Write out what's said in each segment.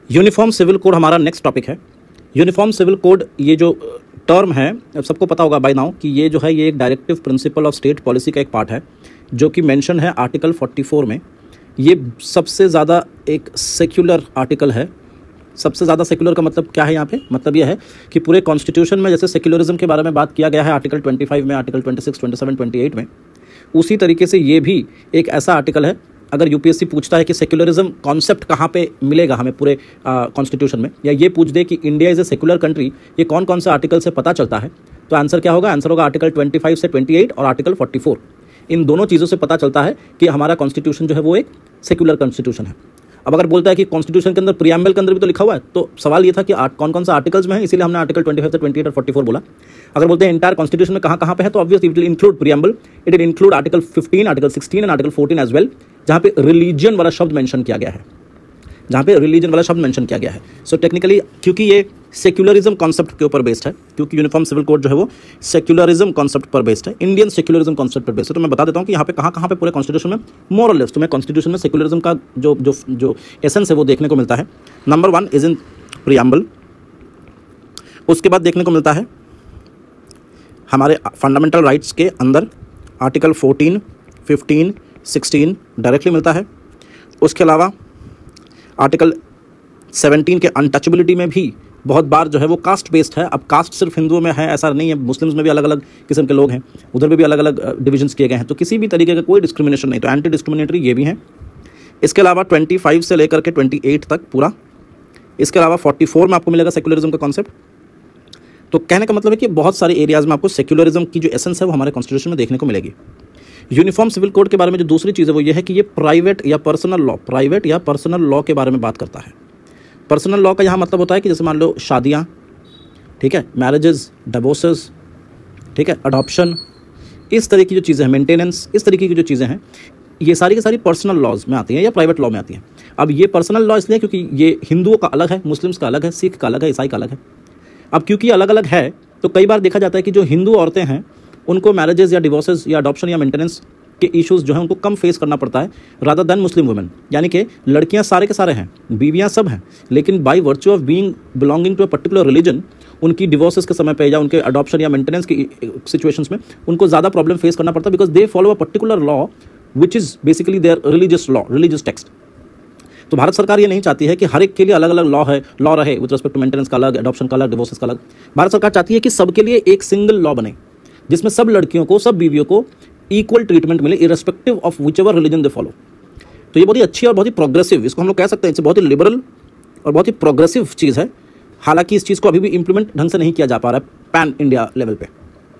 Uniform civil code हमारा next topic है। Uniform civil code ये जो टर्म है, सबको पता होगा बाय नाउ कि ये जो है ये एक directive principle of state policy का एक पार्ट है जो कि मेंशन है आर्टिकल 44 में। ये सबसे ज़्यादा एक सेक्युलर आर्टिकल है। सबसे ज़्यादा सेक्युलर का मतलब क्या है यहाँ पे? मतलब ये है कि पूरे कॉन्स्टिट्यूशन में जैसे सेक्युलरिज्म के बारे में बात किया गया है आर्टिकल 25 में, आर्टिकल 26, 27, 28 में, उसी तरीके से ये भी एक ऐसा आर्टिकल है। अगर यूपीएससी पूछता है कि सेक्युलरिज्म कॉन्सेप्ट कहाँ पे मिलेगा हमें पूरे कॉन्स्टिट्यूशन में, या ये पूछ दे कि India is a secular country, ये कौन कौन सा आर्टिकल से पता चलता है, तो आंसर क्या होगा? आंसर होगा आर्टिकल 25 से 28 और आर्टिकल 44। इन दोनों चीज़ों से पता चलता है कि हमारा कॉन्स्टिट्यूशन जो है वो एक सेक्युलर कॉन्स्टिट्यूशन है। अब अगर बोलता है कि कॉन्स्टिट्यूशन के अंदर प्रियम्बल के अंदर भी तो लिखा हुआ है, तो सवाल ये था कि कौन कौन सा आर्टिकल्स में है, इसीलिए हमने आर्टिकल 25 से 28 और 44 बोला। अगर बोलते हैं एंटायर कॉन्स्टिट्यूशन में कहाँ कहाँ पे है, तो obviously it will include preamble, it will include article 15, article 16 and article 14 as well, जहाँ पे रिलीजन वाला शब्द मेंशन किया गया है, सो टेक्निकली क्योंकि ये सेक्युलरिज्म कॉन्सेप्ट के ऊपर बेस्ड है, क्योंकि यूनिफॉर्म सिविल कोड जो है वो सेक्युलरिज्म कॉन्सेप्ट पर बेस्ड है, इंडियन सेक्युलरिज्म कॉन्सेप्ट पर बेस्ड है। तो मैं बता देता हूँ कि यहाँ पे कहाँ पे पूरे कॉन्स्टिट्यूशन में मोर और लेस तुम्हें कॉन्स्टिट्यूशन में सेक्युलरिज्म का जो एसेंस है वो देखने को मिलता है। Number 1 is in preamble. उसके बाद देखने को मिलता है हमारे फंडामेंटल राइट्स के अंदर आर्टिकल 14, 15, 16 डायरेक्टली मिलता है। उसके अलावा आर्टिकल 17 के अनटचेबिलिटी में भी बहुत बार जो है वो कास्ट बेस्ड है। अब कास्ट सिर्फ हिंदुओं में है ऐसा नहीं है, मुस्लिम्स में भी अलग अलग किस्म के लोग हैं, उधर भी अलग अलग डिविजन्स किए गए हैं, तो किसी भी तरीके का कोई डिस्क्रिमिनेशन नहीं, तो एंटी डिस्क्रिमिनेटरी ये भी है। इसके अलावा 25 से लेकर के 28 तक पूरा। इसके अलावा 44 में आपको मिलेगा सेक्युलरिज्म का कॉन्सेप्ट। तो कहने का मतलब है कि बहुत सारे एरियाज़ में आपको सेक्युलरिज्म की जो एसेंस है वो हमारे कॉन्स्टिट्यूशन में देखने को मिलेगी। यूनिफॉर्म सिविल कोड के बारे में जो दूसरी चीज़ है वो ये है कि ये प्राइवेट या पर्सनल लॉ के बारे में बात करता है। पर्सनल लॉ का यहाँ मतलब होता है कि जैसे मान लो शादियाँ, ठीक है, मैरिजेस, डिवोर्सेस, ठीक है, अडॉप्शन, इस तरह की जो चीज़ें हैं, मेंटेनेंस, इस तरीके की जो चीज़ें हैं, ये सारी की सारी पर्सनल लॉज में आती हैं या प्राइवेट लॉ में आती हैं। अब ये पर्सनल लॉ इसलिए क्योंकि ये हिंदुओं का अलग है, मुस्लिम्स का अलग है, सिख का अलग है, ईसाई का अलग है। अब क्योंकि अलग अलग है तो कई बार देखा जाता है कि जो हिंदू औरतें हैं उनको मैरिजेस या डिवोर्सेस या अडॉप्शन या मेंटेनेंस के इश्यूज़ जो हैं उनको कम फेस करना पड़ता है रादर दैन मुस्लिम वुमेन। यानी कि लड़कियां सारे के सारे हैं, बीवियां सब हैं, लेकिन by virtue of being belonging to a particular religion उनकी डिवोर्सेस के समय पे या उनके अडॉप्शन या मेंटेनेंस की सिचुएशंस में उनको ज़्यादा प्रॉब्लम फेस करना पड़ता है, because they follow a particular law which is basically their religious law, religious text. तो भारत सरकार ये नहीं चाहती है कि हर एक के लिए अलग अलग लॉ रहे, विद रिस्पेक्ट टू मेंटेनेंस का अलग, अडॉप्शन का अलग, डिवोर्सेस का अलग। भारत सरकार चाहती है कि सबके लिए एक सिंगल लॉ बने जिसमें सब लड़कियों को, सब बीवियों को इक्वल ट्रीटमेंट मिले irrespective of whichever religion they follow. तो ये बहुत ही अच्छी और बहुत ही प्रोग्रेसिव, इसको हम लोग कह सकते हैं, इससे बहुत ही लिबरल और बहुत ही प्रोग्रेसिव चीज़ है। हालांकि इस चीज़ को अभी भी इंप्लीमेंट ढंग से नहीं किया जा पा रहा है पैन इंडिया लेवल पे।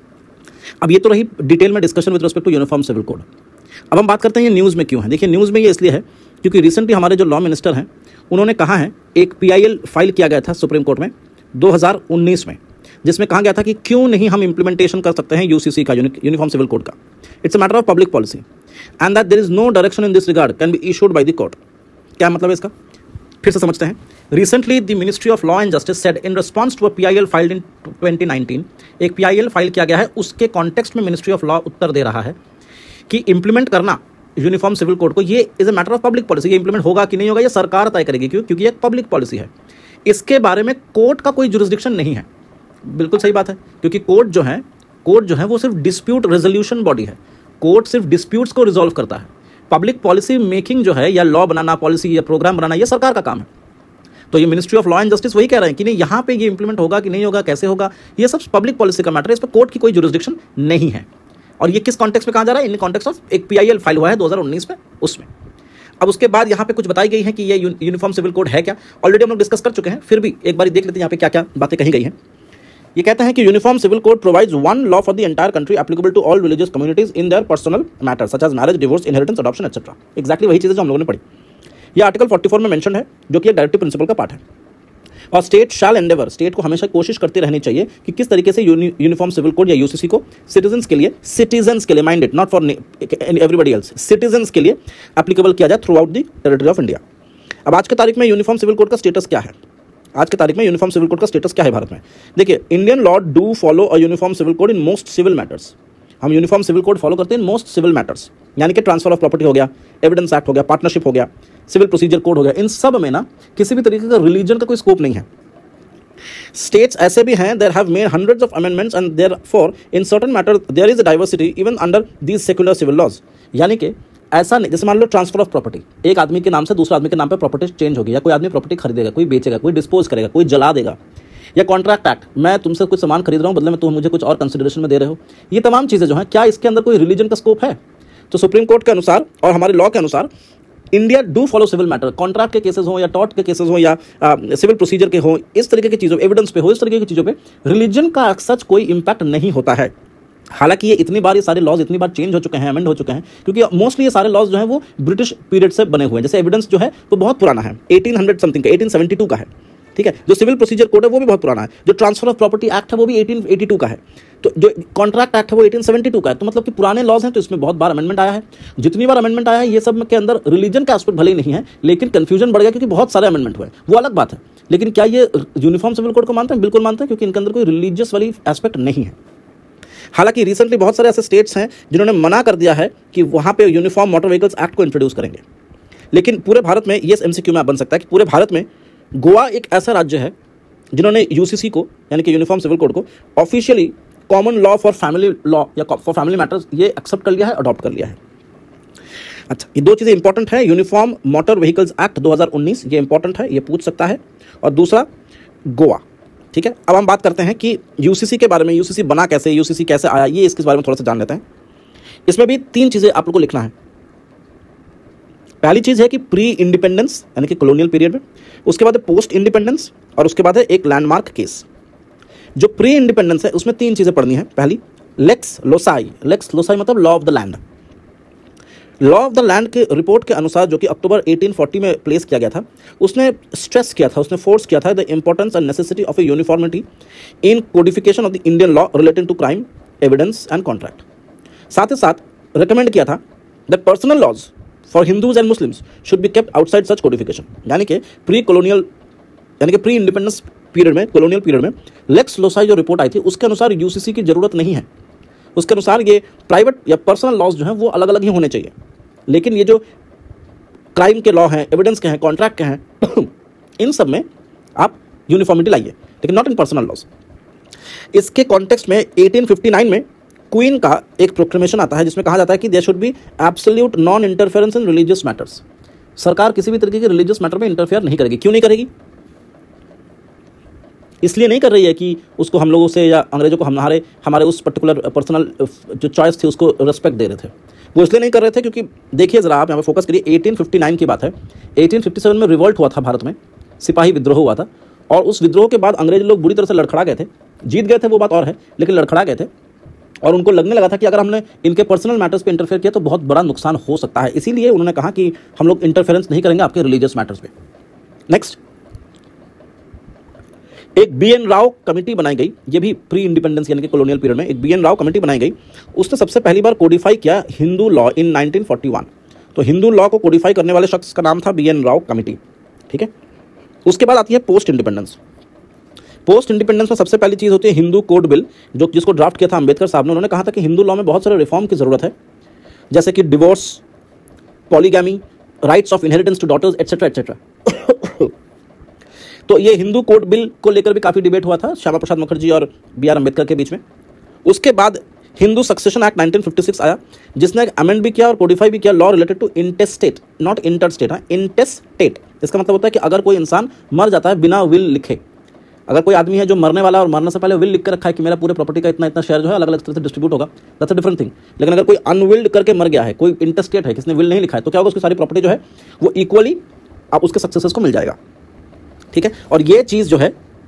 अब ये तो रही डिटेल में discussion with respect to uniform civil code. अब हम बात करते हैं ये न्यूज़ में क्यों है। देखिए, न्यूज़ में ये इसलिए है क्योंकि रिसेंटली हमारे जो लॉ मिनिस्टर हैं उन्होंने कहा है, एक PIL फाइल किया गया था सुप्रीम कोर्ट में 2019 में, जिसमें कहा गया था कि क्यों नहीं हम इंप्लीमेंटेशन कर सकते हैं UCC का, यूनिफॉर्म सिविल कोड का। It's a matter of public policy and that there is no direction in this regard can be issued by the court. क्या मतलब है इसका? फिर से समझते हैं। Recently the ministry of law and justice said in response to a PIL filed in 2019, एक PIL file किया गया है, उसके कॉन्टेक्स्ट में मिनिस्ट्री ऑफ लॉ उत्तर दे रहा है कि इंप्लीमेंट करना यूनिफॉर्म सिविल कोड को, ये is a matter of public policy. ये इंप्लीमेंट होगा कि नहीं होगा ये सरकार तय करेगी। क्यों? क्योंकि ये एक पब्लिक पॉलिसी है, इसके बारे में कोर्ट का कोई जुरिस्डिक्शन नहीं है। बिल्कुल सही बात है, क्योंकि कोर्ट जो है वो सिर्फ डिस्प्यूट रेजोल्यूशन बॉडी है। कोर्ट सिर्फ डिस्प्यूट्स को रिजॉल्व करता है। पब्लिक पॉलिसी मेकिंग जो है, या लॉ बनाना, पॉलिसी या प्रोग्राम बनाना, ये सरकार का काम है। तो ये ministry of law and justice वही कह रहे हैं कि नहीं, यहाँ पे ये इंप्लीमेंट होगा कि नहीं होगा, कैसे होगा, ये सब पब्लिक पॉलिसी का मैटर है, इस पर कोर्ट की कोई जुरिस्डिक्शन नहीं है। और ये किस कॉन्टेक्स्ट में कहा जा रहा है? इन कॉन्टेक्स्ट ऑफ एक PIL फाइल हुआ है 2019 में, उसमें। अब उसके बाद यहाँ पे कुछ बताई गई है कि ये यूनिफॉर्म सिविल कोड है क्या, ऑलरेडी हम लोग डिस्कस कर चुके हैं, फिर भी एक बार देख लेते हैं यहाँ पे क्या क्या बातें कही गई हैं। ये कहते हैं कि uniform civil code provides one law for the entire country applicable to all religious communities in their personal matters such as marriage, divorce, inheritance, adoption etcetera. Exactly वही चीज़ें जो हम लोगों ने पढ़ी। ये आर्टिकल 44 में मेंशन है, जो कि एक डायरेक्टिव प्रिंसिपल का पार्ट है। और स्टेट शैल एंडेवर, स्टेट को हमेशा कोशिश करती रहनी चाहिए कि किस तरीके से यूनिफॉर्म सिविल कोड या UCC को सिटीजन्स के लिए minded, not for everybody else, citizens के लिए एप्लीकेबल किया जाए throughout the territory of India. अब आज के तारीख में यूनिफॉर्म सिविल कोड का स्टेटस क्या है? भारत में? देखिए, Indian law do follow a uniform civil code in most civil matters. हम यूनिफॉर्म सिविल कोड फॉलो करते हैं इन मोस्ट सिविल मैटर्स, यानी कि ट्रांसफर ऑफ प्रॉपर्टी हो गया, एविडेंस एक्ट हो गया, पार्टनरशिप हो गया, सिविल प्रोसीजर कोड हो गया, इन सब में ना किसी भी तरीके का रिलीजन का कोई स्कोप नहीं है। स्टेट्स ऐसे भी हैं there have made hundreds of amendments and therefore in certain matter there is a diversity even under these secular civil laws. यानी कि ऐसा नहीं, जैसे मान लो ट्रांसफर ऑफ प्रॉपर्टी, एक आदमी के नाम से दूसरे आदमी के नाम पर प्रॉपर्टी चेंज होगी, या कोई आदमी प्रॉपर्टी खरीदेगा, कोई बेचेगा, कोई डिस्पोज करेगा, कोई जला देगा, या कॉन्ट्रैक्ट एक्ट, मैं तुमसे कुछ सामान खरीद रहा हूँ, बदले में तुम मुझे कुछ और कंसिडरेशन में दे रहे हो, ये तमाम चीज़ें जो हैं, क्या इसके अंदर कोई रिलीजन का स्कोप है? तो सुप्रीम कोर्ट के अनुसार और हमारे लॉ के अनुसार India do follow civil matter, contract के केसेस हो या टॉर्ट के केसेस हो या सिविल प्रोसीजर के हो, इस तरीके की चीज़ों, एविडेंस पे हो, इस तरीके की चीज़ों पे रिलीजन का सच कोई इंपैक्ट नहीं होता है। हालांकि ये इतनी बार, ये सारे लॉज इतनी बार चेंज हो चुके हैं, अमेंड हो चुके हैं, क्योंकि मोस्टली ये सारे लॉज जो हैं वो ब्रिटिश पीरियड से बने हुए हैं। जैसे एविडेंस जो है वो बहुत पुराना है, 1800 समथिंग का, 1872 का है, ठीक है। जो सिविल प्रोसीजर कोड है वो भी बहुत पुराना है, जो ट्रांसफर ऑफ प्रॉपर्टी एक्ट है वो भी 1882 का है, तो जो कॉन्ट्रैक्ट एक्ट है वो 1872 का है। तो मतलब कि पुराने लॉज हैं, तो इसमें बहुत बार अमेंडमेंट आया है। जितनी बार अमेंडमेंट आया है, ये सब के अंदर रिलीजन का एस्पेक्ट भले ही नहीं है, लेकिन कंफ्यूजन बढ़ गया क्योंकि बहुत सारे अमेंडमेंट हुए, वो अलग बात है। लेकिन क्या ये यूनिफॉर्म सिविल कोड को मानते हैं? बिल्कुल मानते हैं, क्योंकि इनके अंदर कोई रिलीजियस वाली एस्पेक्ट नहीं है। हालांकि रिसेंटली बहुत सारे ऐसे स्टेट्स हैं जिन्होंने मना कर दिया है कि वहां पे यूनिफॉर्म मोटर व्हीकल्स एक्ट को इंट्रोड्यूस करेंगे। लेकिन पूरे भारत में ये एमसीक्यू में आप बन सकता है कि पूरे भारत में गोवा एक ऐसा राज्य है जिन्होंने यूसीसी को, यानी कि यूनिफॉर्म सिविल कोड को, officially common law for family law या फॉर फैमिली मैटर्स ये एक्सेप्ट कर लिया है, अडॉप्ट कर लिया है। अच्छा, ये दो चीज़ें इंपॉर्टेंट है। यूनिफॉर्म मोटर व्हीकल्स एक्ट 2019 ये इंपॉर्टेंट है, ये पूछ सकता है। और दूसरा गोवा, ठीक है। अब हम बात करते हैं कि यूसीसी के बारे में, यूसीसी बना कैसे, यूसीसी कैसे आया, ये इसके बारे में थोड़ा सा जान लेते हैं। इसमें भी 3 चीज़ें आप लोग को लिखना है। पहली चीज़ है कि प्री इंडिपेंडेंस यानी कि कॉलोनियल पीरियड में, उसके बाद है पोस्ट इंडिपेंडेंस, और उसके बाद है एक लैंडमार्क केस। जो प्री इंडिपेंडेंस है उसमें 3 चीज़ें पढ़नी है। पहली, लेक्स लोसाई। लेक्स लोसाई मतलब law of the land. Law of the land के रिपोर्ट के अनुसार, जो कि अक्टूबर 1840 में प्लेस किया गया था, उसने स्ट्रेस किया था, उसने फोर्स किया था the importance and necessity of a uniformity in codification of the Indian law relating to crime, evidence and contract. साथ ही साथ रिकमेंड किया था that personal laws for Hindus and Muslims should be kept outside such codification. यानी कि pre colonial यानी कि pre independence period में, कॉलोनियल पीरियड में लेक्स लोसाई जो रिपोर्ट आई थी उसके अनुसार यूसीसी की जरूरत नहीं है। उसके अनुसार ये प्राइवेट या पर्सनल लॉज जो हैं वो अलग अलग ही होने चाहिए। लेकिन ये जो क्राइम के लॉ हैं, एविडेंस के हैं, कॉन्ट्रैक्ट के हैं, इन सब में आप यूनिफॉर्मिटी लाइए, लेकिन नॉट इन पर्सनल लॉज। इसके कॉन्टेक्स्ट में 1859 में क्वीन का एक प्रोक्लेमेशन आता है जिसमें कहा जाता है कि there should be absolute non interference in religious matters. सरकार किसी भी तरीके के रिलीजियस मैटर में इंटरफेयर नहीं करेगी। क्यों नहीं करेगी? इसलिए नहीं कर रही है कि उसको हम लोगों से या अंग्रेजों को हमारे उस पर्टिकुलर पर्सनल जो चॉइस थी उसको रिस्पेक्ट दे रहे थे। वो इसलिए नहीं कर रहे थे क्योंकि देखिए ज़रा आप यहाँ पे फोकस करिए, 1859 की बात है। 1857 में रिवोल्ट हुआ था भारत में, सिपाही विद्रोह हुआ था, और उस विद्रोह के बाद अंग्रेज लोग बुरी तरह से लड़खड़ा गए थे। जीत गए थे वो बात और है, लेकिन लड़खड़ा गए थे, और उनको लगने लगा था कि अगर हमने इनके पर्सनल मैटर्स पे इंटरफेयर किया तो बहुत बड़ा नुकसान हो सकता है। इसीलिए उन्होंने कहा कि हम लोग इंटरफेरेंस नहीं करेंगे आपके रिलीजियस मैटर्स पे। नेक्स्ट, एक BN राव कमेटी बनाई गई, ये भी प्री इंडिपेंडेंस यानी कि कॉलोनियल पीरियड में एक BN राव कमेटी बनाई गई। उसने सबसे पहली बार कोडिफाई किया हिंदू लॉ इन 1941। तो हिंदू लॉ को कोडिफाई करने वाले शख्स का नाम था BN राव कमेटी, ठीक है। उसके बाद आती है पोस्ट इंडिपेंडेंस। पोस्ट इंडिपेंडेंस में सबसे पहली चीज़ होती है हिंदू कोड बिल, जो जिसको ड्राफ्ट किया था अंबेडकर साहब ने। उन्होंने कहा था कि हिंदू लॉ में बहुत सारे रिफॉर्म की ज़रूरत है, जैसे कि divorce, polygamy, rights of inheritance to daughters, etcetera etcetera. तो ये हिंदू कोड बिल को लेकर भी काफ़ी डिबेट हुआ था श्यामा प्रसाद मुखर्जी और BR अम्बेडकर के बीच में। उसके बाद हिंदू सक्सेशन एक्ट 1956 आया, जिसने अमेंड भी किया और कोडिफाई भी किया law related to intestate, not interstate, हाँ, इंटेस्टेट। इसका मतलब होता है कि अगर कोई इंसान मर जाता है बिना विल लिखे, अगर कोई आदमी है जो मरने वाला और मरने से पहले विल लिख कर रखा है कि मेरा पूरे प्रॉपर्टी का इतना इतना शेयर जो है अलग अलग तरह से डिस्ट्रीब्यूट होगा, दैट्स अ डिफरेंट थिंग। लेकिन अगर कोई अनविल्ड करके मर गया है, कोई इंटरस्टेट है, किसने विल नहीं लिखा है, तो क्या होगा, उसकी सारी प्रॉपर्टी जो है वो इक्वली आप उसके सक्सेसर्स को मिल जाएगा, ठीक है। और ये चीज़ जो है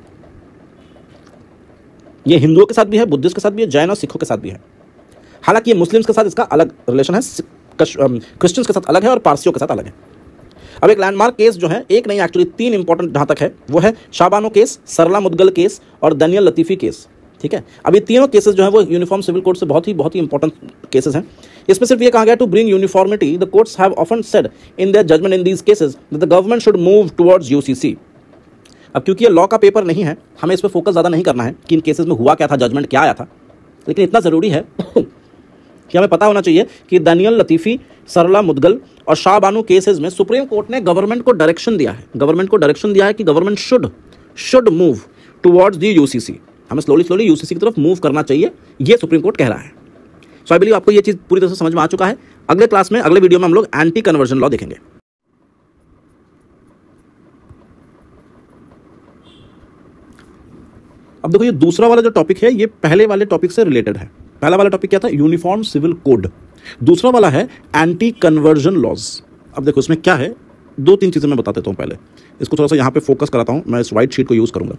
ये हिंदुओं के साथ भी है, बुद्धिस्ट के साथ भी है, जैन और सिखों के साथ भी है। हालांकि ये मुस्लिम्स के साथ इसका अलग रिलेशन है, क्रिश्चियंस के साथ अलग है और पारसियों के साथ अलग है। अब एक लैंडमार्क केस जो है, एक नहीं एक्चुअली 3 इंपॉर्टेंट जहां तक है, वो है शाबानो केस, सरला मुदगल केस और दानियल लतीफ़ी केस, ठीक है। अब ये तीनों केसेस जो है वो यूनिफॉर्म सिविल कोड से बहुत ही इंपॉर्टेंट केसेस हैं। इसमें सिर्फ ये कहा गया to bring uniformity, the courts have often said in their judgment in these cases that the government should move towards UCC. अब क्योंकि ये लॉ का पेपर नहीं है, हमें इस पर फोकस ज़्यादा नहीं करना है कि इन केसेस में हुआ क्या था, जजमेंट क्या आया था, लेकिन इतना ज़रूरी है कि हमें पता होना चाहिए कि दानियल लतीफ़ी, सरला मुदगल और शाह बानो केसेस में सुप्रीम कोर्ट ने गवर्नमेंट को डायरेक्शन दिया है, कि government should move towards the UCC, हमें स्लोली यूसीसी की तरफ मूव करना चाहिए, ये सुप्रीम कोर्ट कह रहा है। सो आई बिलीव आपको ये चीज़ पूरी तरह से समझ में आ चुका है। अगले क्लास में, अगले वीडियो में हम लोग एंटी कन्वर्जन लॉ देखेंगे। अब देखो, ये दूसरा वाला जो टॉपिक है ये पहले वाले टॉपिक से रिलेटेड है। पहला वाला टॉपिक क्या था? Uniform civil code. दूसरा वाला है एंटी कन्वर्जन लॉज। अब देखो इसमें क्या है, 2-3 चीज़ें मैं बता देता हूँ। पहले इसको थोड़ा सा यहाँ पे फोकस कराता हूँ, मैं इस व्हाइट शीट को यूज़ करूँगा।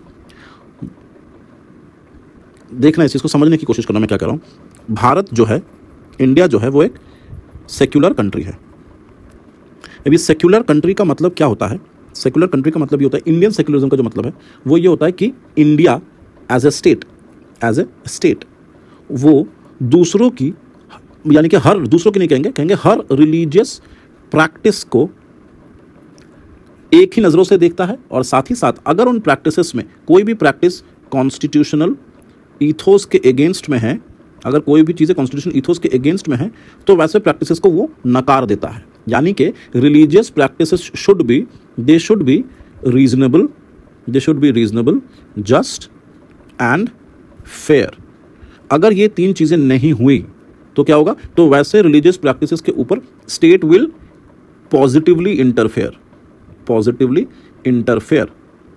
देखना, इस चीज़ को समझने की कोशिश करना मैं क्या कर रहा हूँ। भारत जो है, इंडिया जो है, वो एक सेक्युलर कंट्री है। अभी सेक्युलर कंट्री का मतलब क्या होता है? सेक्युलर कंट्री का मतलब ये होता है, इंडियन सेक्युलरिज्म का जो मतलब है वो ये होता है कि इंडिया एज ए स्टेट वो दूसरों की, यानी कि हर दूसरों की नहीं कहेंगे हर रिलीजियस प्रैक्टिस को एक ही नज़रों से देखता है, और साथ ही साथ अगर उन प्रैक्टिसेस में कोई भी प्रैक्टिस कॉन्स्टिट्यूशनल ईथोस के अगेंस्ट में है, अगर कोई भी चीज़ें कॉन्स्टिट्यूशनल ईथोस के अगेंस्ट में है, तो वैसे प्रैक्टिसेस को वो नकार देता है। यानी कि religious practices should be reasonable, just and fair. अगर ये 3 चीज़ें नहीं हुई तो क्या होगा? तो वैसे रिलीजियस प्रैक्टिसेस के ऊपर स्टेट विल पॉजिटिवली इंटरफेयर।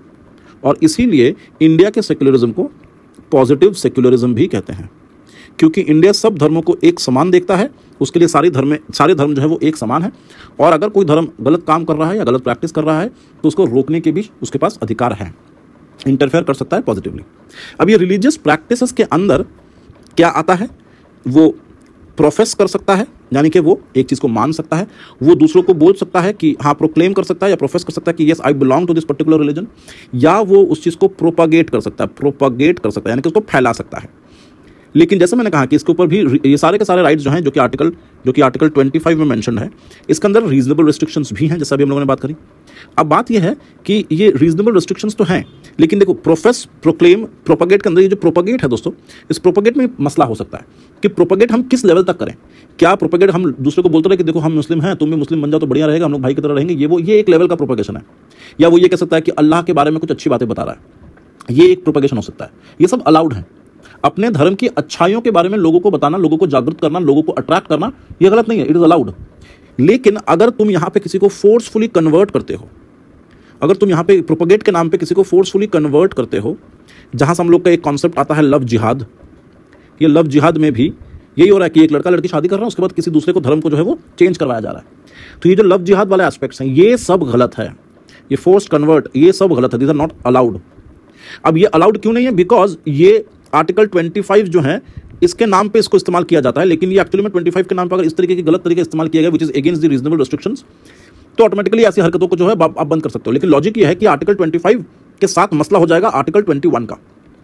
और इसीलिए इंडिया के सेक्युलरिज्म को पॉजिटिव सेक्युलरिज्म भी कहते हैं, क्योंकि इंडिया सब धर्मों को एक समान देखता है। उसके लिए सारे धर्म जो है वो एक समान है, और अगर कोई धर्म गलत काम कर रहा है या गलत प्रैक्टिस कर रहा है तो उसको रोकने के भी उसके पास अधिकार है, इंटरफेयर कर सकता है पॉजिटिवली। अब ये रिलीजियस प्रैक्टिसेस के अंदर क्या आता है? वो प्रोफेस कर सकता है, यानी कि वो एक चीज़ को मान सकता है, वो दूसरों को बोल सकता है कि हाँ, प्रोक्लेम कर सकता है या प्रोफेस कर सकता है कि yes I belong to this particular religion, या वो उस चीज़ को प्रोपागेट कर सकता है, यानी कि उसको फैला सकता है। लेकिन जैसे मैंने कहा कि इसके ऊपर भी ये सारे के सारे राइट्स जो हैं, जो कि आर्टिकल 25 में मेंशन है, इसके अंदर रीजनेबल रिस्ट्रिक्शंस भी हैं, जैसा अभी हम लोगों ने बात करी। अब बात यह है कि ये रीजनेबल रिस्ट्रिक्शंस तो हैं, लेकिन देखो, प्रोफेस, प्रोक्लेम, प्रोपागेट के अंदर ये जो प्रोपागेट है दोस्तों, इस प्रोपागेट में मसला हो सकता है कि प्रोपागेट हम किस लेवल तक करें। क्या प्रोपागेट हम दूसरे को बोलते रहे कि देखो हम मुस्लिम हैं, तुम भी मुस्लिम बन जाओ तो बढ़िया रहेगा, हम लोग भाई की तरह रहेंगे, ये एक लेवल का प्रोपागेशन है। या वो ये कह सकता है कि अल्लाह के बारे में कुछ अच्छी बातें बता रहा है, ये एक प्रोपागेशन हो सकता है। ये सब अलाउड है। अपने धर्म की अच्छाइयों के बारे में लोगों को बताना, लोगों को जागरूक करना, लोगों को अट्रैक्ट करना, ये गलत नहीं है, इट इज अलाउड। लेकिन अगर तुम यहां पे किसी को फोर्सफुली कन्वर्ट करते हो, अगर तुम यहां पे प्रोपेगेट के नाम पे किसी को फोर्सफुली कन्वर्ट करते हो, जहां से हम लोग का एक कॉन्सेप्ट आता है लव जिहाद। ये लव जिहाद में भी यही हो रहा है कि एक लड़का लड़की शादी कर रहा है, उसके बाद किसी दूसरे को धर्म को जो है वो चेंज करवाया जा रहा है। तो ये जो लव जिहाद वाले एस्पेक्ट्स हैं, ये सब गलत है। ये फोर्स्ड कन्वर्ट, ये सब गलत है, दीज आर नॉट अलाउड। अब ये अलाउड क्यों नहीं है? बिकॉज ये आर्टिकल 25 जो है, इसके नाम पे इसको इस्तेमाल किया जाता है, लेकिन ये एक्चुअली में 25 के नाम पर अगर इस तरीके की गलत तरीके इस्तेमाल किया गया, which is against the reasonable restrictions, तो ऑटोमेटिकली ऐसी हरकतों को जो है आप बंद कर सकते हो। लेकिन लॉजिक ये है कि आर्टिकल 25 के साथ मसला हो जाएगा आर्टिकल 21 का।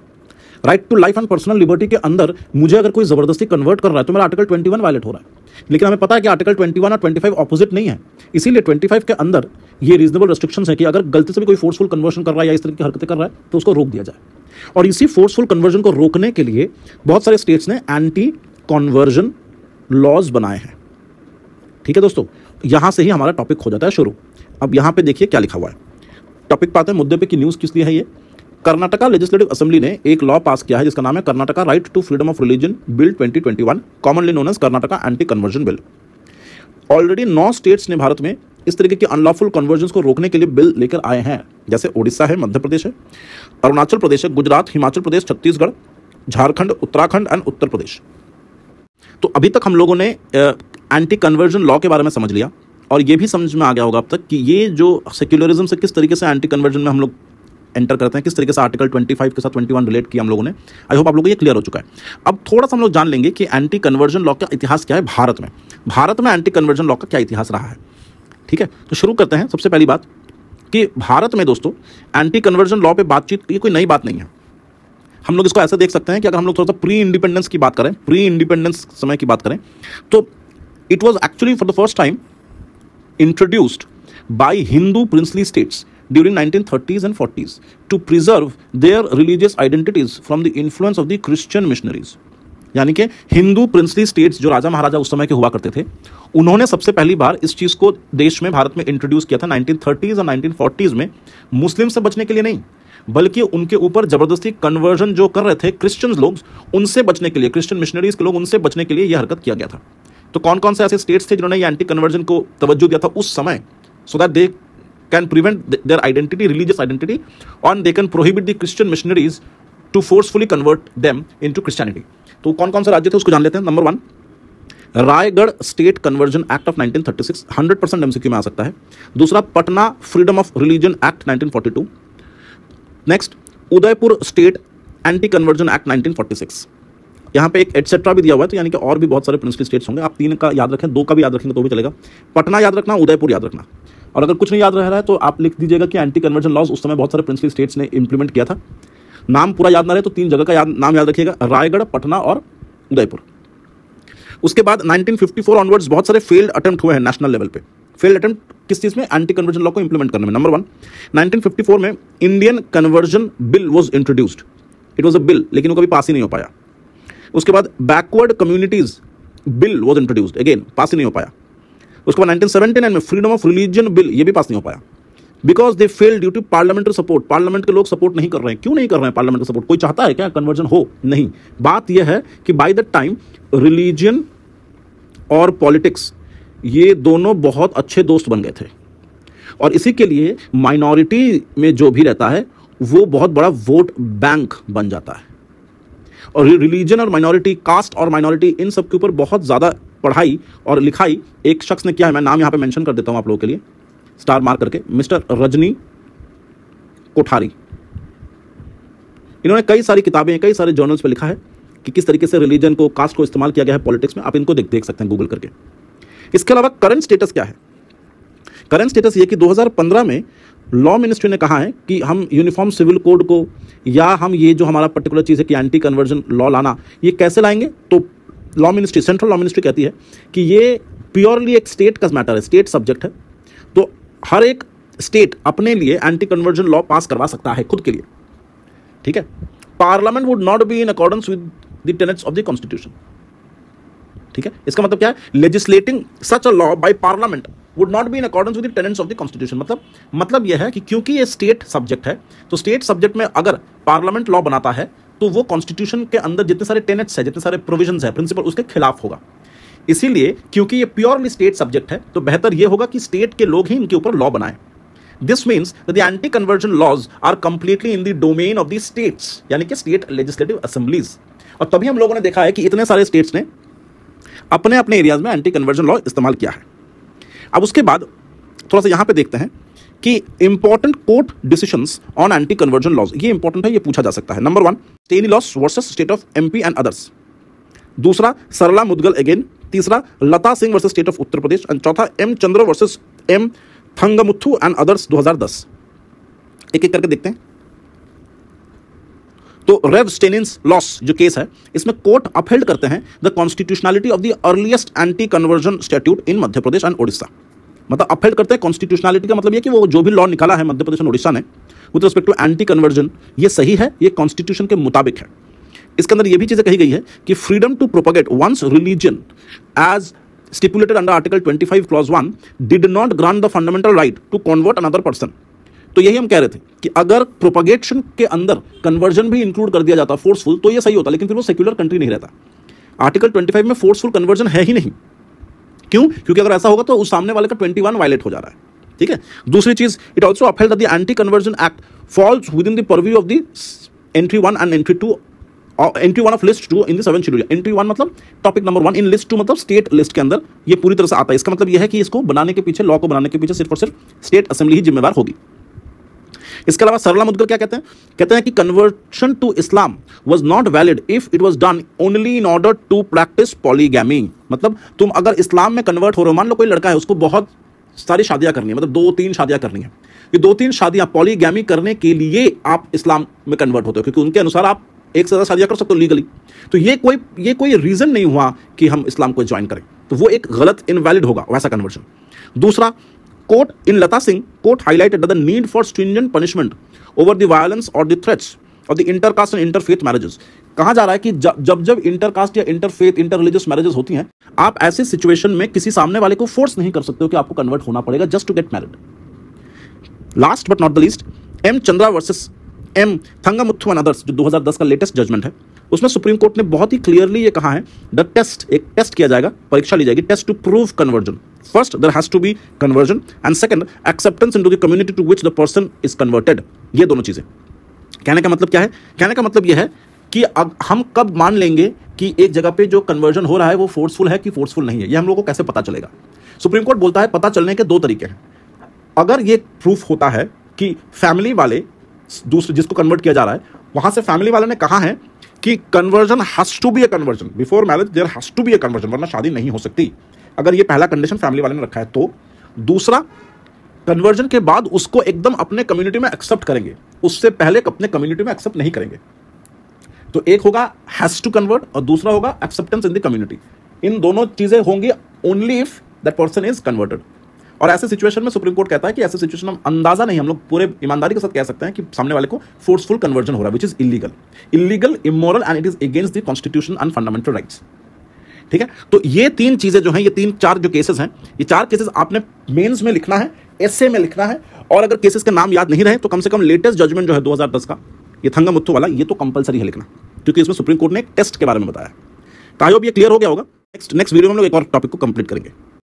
Right to life and personal liberty के अंदर मुझे अगर कोई जबरदस्ती कन्वर्ट कर रहा है तो मेरा आर्टिकल 21 वायलेट हो रहा है। लेकिन हमें पता है कि आर्टिकल 21 और 25 ऑपोजिट नहीं है, इसीलिए 25 के अंदर ये रीजनेबल रिस्ट्रिक्शंस है कि अगर गलती से भी कोई फोर्सफुल कन्वर्जन कर रहा है या इस तरह की हरकतें कर रहा है तो उसको रोक दिया जाए। और इसी फोर्सफुल कन्वर्जन को रोकने के लिए बहुत सारे स्टेट्स ने एंटी कन्वर्जन लॉज बनाए हैं। ठीक है दोस्तों, यहां से ही हमारा टॉपिक हो जाता है शुरू। अब यहां पे देखिए क्या लिखा हुआ है, टॉपिक पाते हैं मुद्दे पे कि न्यूज़ किस लिए है। ये कर्नाटका लेजिस्लेटिव असेंबली ने एक लॉ पास किया है जिसका नाम है Karnataka right to freedom of religion bill 2021, commonly known as Karnataka anti conversion bill. Already 9 states ने भारत में इस तरीके के अनलॉफुल कन्वर्जन को रोकने के लिए बिल लेकर आए हैं, जैसे ओडिशा है, मध्य प्रदेश है, अरुणाचल प्रदेश है, गुजरात, हिमाचल प्रदेश, छत्तीसगढ़, झारखंड, उत्तराखंड एंड उत्तर प्रदेश। तो अभी तक हम लोगों ने एंटी कन्वर्जन लॉ के बारे में समझ लिया, और ये भी समझ में आ गया होगा अब तक कि ये जो सेक्युलरिज्म से किस तरीके से एंटी कन्वर्जन में हम लोग एंटर करते हैं, किस तरीके से आर्टिकल 25 के साथ 21 रिलेट किया हम लोगों ने। आई होप आप लोगों को ये क्लियर हो चुका है। अब थोड़ा सा हम लोग जान लेंगे कि एंटी कन्वर्जन लॉ का इतिहास क्या है भारत में। भारत में एंटी कन्वर्जन लॉ का क्या इतिहास रहा है, ठीक है। तो शुरू करते हैं। सबसे पहली बात कि भारत में दोस्तों एंटी कन्वर्जन लॉ पे बातचीत ये कोई नई बात नहीं है। हम लोग इसको ऐसा देख सकते हैं कि अगर हम लोग थोड़ा सा प्री इंडिपेंडेंस की बात करें, प्री इंडिपेंडेंस समय की बात करें, तो it was actually for the first time introduced by Hindu princely states during 1930s and 40s to preserve their religious identities from the influence of the Christian missionaries. यानी कि हिंदू प्रिंसली स्टेट्स जो राजा महाराजा उस समय के हुआ करते थे, उन्होंने सबसे पहली बार इस चीज़ को देश में, भारत में इंट्रोड्यूस किया था 1930s और 1940s में, मुस्लिम से बचने के लिए नहीं, बल्कि उनके ऊपर जबरदस्ती कन्वर्जन जो कर रहे थे क्रिश्चियंस लोग, उनसे बचने के लिए, क्रिश्चियन मिशनरीज के लोग, उनसे बचने के लिए यह हरकत किया गया था। तो कौन कौन से ऐसे स्टेट्स थे जिन्होंने ये एंटी कन्वर्जन को तवज्जो दिया था उस समय, so that they can prevent their identity, religious identity, और they can prohibit the Christian missionaries to forcefully convert them into Christianity. तो कौन कौन से राज्य थे उसको जान लेते हैं। Number 1, Raigarh state conversion act of 1936, 100% MCQ में आ सकता है। दूसरा, Patna freedom of religion act 1942। Next, Udaipur state anti conversion act 1946। यहाँ पे एक एटसेट्रा भी दिया हुआ है, तो यानी कि और भी बहुत सारे प्रिंसली स्टेट्स होंगे। आप 3 का याद रखें, 2 का भी याद रखेंगे तो भी चलेगा। पटना याद रखना, उदयपुर याद रखना, और अगर कुछ नहीं याद रह रहा है तो आप लिख दीजिएगा कि एंटी कन्वर्जन लॉज उस समय बहुत सारे प्रिंसली स्टेट्स ने इंप्लीमेंट किया था। नाम पूरा याद ना रहे तो 3 जगह का नाम याद रखिएगा, रायगढ़, पटना और उदयपुर। उसके बाद 1954 ऑनवर्ड्स बहुत सारे फेल्ड अटेम्प्ट हुए हैं नेशनल लेवल पे। फेल्ड अटेम्प्ट किस चीज़ में? एंटी कन्वर्जन लॉ को इंप्लीमेंट करने में। नंबर 1, 1954 में Indian conversion bill was introduced. It was a bill, लेकिन वो कभी पास ही नहीं हो पाया। उसके बाद backward communities bill was introduced, again pass ही नहीं हो पाया। उसके बाद 1979 में फ्रीडम ऑफ रिलीजन बिल, ये भी पास नहीं हो पाया, because they fail due to parliamentary support. Parliament के लोग सपोर्ट नहीं कर रहे हैं। क्यों नहीं कर रहे हैं पार्लियामेंट्री सपोर्ट? कोई चाहता है क्या कन्वर्जन हो? नहीं। बात यह है कि बाय द टाइम रिलीजन और पॉलिटिक्स ये दोनों बहुत अच्छे दोस्त बन गए थे, और इसी के लिए माइनॉरिटी में जो भी रहता है वो बहुत बड़ा वोट बैंक बन जाता है। और रिलीजन और माइनॉरिटी, कास्ट और माइनॉरिटी, इन सब के ऊपर बहुत ज़्यादा पढ़ाई और लिखाई एक शख्स ने किया है। मैं नाम यहाँ पे मेंशन कर देता हूँ आप लोगों के लिए, स्टार मार्क करके, मिस्टर रजनी कोठारी। इन्होंने कई सारी किताबें, कई सारे जर्नल्स पे लिखा है कि किस तरीके से रिलीजन को, कास्ट को इस्तेमाल किया गया है पॉलिटिक्स में। आप इनको देख सकते हैं गूगल करके। इसके अलावा करंट स्टेटस क्या है? करंट स्टेटस ये कि 2015 में लॉ मिनिस्ट्री ने कहा है कि हम यूनिफॉर्म सिविल कोड को, या हम ये जो हमारा पर्टिकुलर चीज़ है कि एंटी कन्वर्जन लॉ लाना, ये कैसे लाएंगे? तो law ministry, central law ministry कहती है कि ये प्योरली एक स्टेट का मैटर है, स्टेट सब्जेक्ट है। तो हर एक स्टेट अपने लिए एंटी कन्वर्जन लॉ पास करवा सकता है खुद के लिए, ठीक है। Parliament would not be in accordance with the tenets of the constitution, ठीक है। इसका मतलब क्या है? Legislating such a law by parliament would not be in accordance with the tenets of the constitution. मतलब यह है कि क्योंकि ये स्टेट सब्जेक्ट है, तो स्टेट सब्जेक्ट में अगर पार्लियामेंट लॉ बनाता है तो वो कॉन्स्टिट्यूशन के अंदर जितने सारे टेनेट्स है, जितने सारे प्रोविजंस है, प्रिंसिपल, उसके खिलाफ होगा। इसीलिए क्योंकि ये प्योरली स्टेट सब्जेक्ट है, तो बेहतर ये होगा कि स्टेट के लोग ही इनके ऊपर लॉ बनाएं। This means the anti conversion laws are completely in the domain of the states, यानी कि स्टेट लेजिस्लेटिव असेंबलीज। और तभी हम लोगों ने देखा है कि इतने सारे स्टेट्स ने अपने अपने एरियाज में एंटी कन्वर्जन लॉ इस्तेमाल किया है। अब उसके बाद थोड़ा सा यहां पे देखते हैं कि important court decisions on anti conversion laws. ये इंपॉर्टेंट है, ये पूछा जा सकता है। Number 1, Stainislaus versus state of MP and others. दूसरा, सरला मुदगल अगेन। तीसरा, Lata Singh versus state of Uttar Pradesh. And चौथा, M Chandra versus M Thangamuthu and others 2010। एक एक करके देखते हैं। तो रेव स्टेनिन्स लॉस जो केस है, इसमें कोर्ट अपहेल्ड करते हैं the constitutionality of the earliest anti conversion statute in Madhya Pradesh and Odisha. मतलब अपहेल्ड करते हैं कॉन्स्टिट्यूशनलिटी का मतलब ये कि वो जो भी लॉ निकाला है मध्य प्रदेश और ओडिशा ने with respect to anti conversion, ये सही है, ये कॉन्स्टिट्यूशन के मुताबिक है। इसके अंदर ये भी चीजें कही गई है कि freedom to propagate one's religion as stipulated under article 25 clause 1 did not grant the fundamental right to convert another person. तो यही हम कह रहे थे कि अगर प्रोपगेशन के अंदर कन्वर्जन भी इंक्लूड कर दिया जाता फोर्सफुल, तो ये सही होता, लेकिन फिर वो सेक्युलर कंट्री नहीं रहता। आर्टिकल 25 में फोर्सफुल कन्वर्जन है ही नहीं। क्यों? क्योंकि अगर ऐसा होगा तो उस सामने वाले का 21 वायलेट हो जा रहा है, ठीक है। दूसरी चीज, it also upheld that the anti conversion act falls within the purview of the entry 1 and entry 2, entry 1 of list 2 in the 7th schedule. Entry 1 मतलब टॉपिक नंबर 1 इन लिस्ट 2 मतलब स्टेट लिस्ट के अंदर ये पूरी तरह से आता है। इसका मतलब यह है कि इसको बनाने के पीछे, लॉ को बनाने के पीछे सिर्फ और सिर्फ स्टेट असेंबली ही जिम्मेवार होगी। इसके अलावा सरला मुदगल क्या कहते हैं? कहते हैं कि conversion to Islam was not valid if it was done only in order to practice polygamy. मतलब तुम अगर इस्लाम में कन्वर्ट हो रहे हो, मान लो कोई लड़का है, उसको बहुत सारी शादियां करनी है, मतलब 2-3 शादियां करनी है, ये 2-3 शादियां पॉलीगैमी करने के लिए आप इस्लाम में कन्वर्ट होते हो, क्योंकि उनके अनुसार आप एक से ज्यादा शादियां कर सकते हो लीगली। तो ये कोई रीजन नहीं हुआ कि हम इस्लाम को ज्वाइन करें, तो वो एक गलत, इनवैलिड होगा वैसा कन्वर्जन। दूसरा, court in Lata Singh, court highlighted the need for stringent punishment over the violence और the threats of the intercaste and interfaith marriages. कहा जा रहा है कि जब जब इंटरकास्ट या इंटरफेथ इंटर रिलीजियस मैरिजेस होती हैं, आप ऐसे सिचुएशन में किसी सामने वाले को फोर्स नहीं कर सकते हो कि आपको कन्वर्ट होना पड़ेगा just to get married. Last but not the least, M Chandra versus M Thangamuthu and others, जो 2010 का लेटेस्ट जजमेंट है, उसमें सुप्रीम कोर्ट ने बहुत ही क्लियरली ये कहा है, द टेस्ट, एक टेस्ट किया जाएगा, परीक्षा ली जाएगी, test to prove conversion. First there has to be conversion and second acceptance into the community to which the person is converted. ये दोनों चीजें। कहने का मतलब क्या है? कहने का मतलब यह है कि हम कब मान लेंगे कि एक जगह पे जो कन्वर्जन हो रहा है वो फोर्सफुल है कि फोर्सफुल नहीं है, ये हम लोगों को कैसे पता चलेगा? सुप्रीम कोर्ट बोलता है पता चलने के दो तरीके हैं। अगर ये प्रूफ होता है कि फैमिली वाले, दूसरे जिसको कन्वर्ट किया जा रहा है, वहां से फैमिली वाले ने कहा है कि conversion has to be a conversion before marriage, there has to be a conversion, वरना शादी नहीं हो सकती। अगर ये पहला कंडीशन फैमिली वाले ने रखा है तो दूसरा, कन्वर्जन के बाद उसको एकदम अपने कम्युनिटी में एक्सेप्ट करेंगे, उससे पहले अपने कम्युनिटी में एक्सेप्ट नहीं करेंगे। तो एक होगा हैज टू कन्वर्ट और दूसरा होगा एक्सेप्टेंस इन द कम्युनिटी। इन दोनों चीजें होंगी only if that person is converted. और ऐसे सिचुएशन में सुप्रीम कोर्ट कहता है कि ऐसे सिचुएशन में अंदाजा नहीं, हम लोग पूरे ईमानदारी के साथ कह सकते हैं कि सामने वाले को फोर्सफुल कन्वर्जन हो रहा है, which is illegal, immoral and it is against the constitution and fundamental rights. ठीक है, तो ये तीन चीजें जो हैं, ये तीन चार जो केसेस हैं, ये चार केसेस आपने मेंस में लिखना है, एसए में लिखना है, और अगर केसेस के नाम याद नहीं रहे तो कम से कम लेटेस्ट जजमेंट जो है 2010 का, ये थंगामुथु वाला, ये तो कंपलसरी है लिखना, क्योंकि इसमें सुप्रीम कोर्ट ने एक टेस्ट के बारे में बताया। तो आई होप ये क्लियर हो गया होगा। नेक्स्ट वीडियो में हम लोग एक और टॉपिक को कंप्लीट करेंगे।